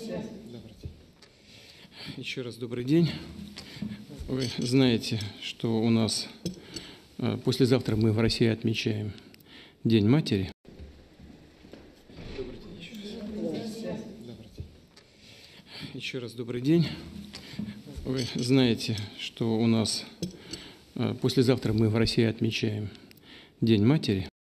Еще раз добрый день. Вы знаете, что у нас послезавтра мы в России отмечаем День матери. Еще раз добрый день. Вы знаете, что у нас послезавтра мы в России отмечаем День матери.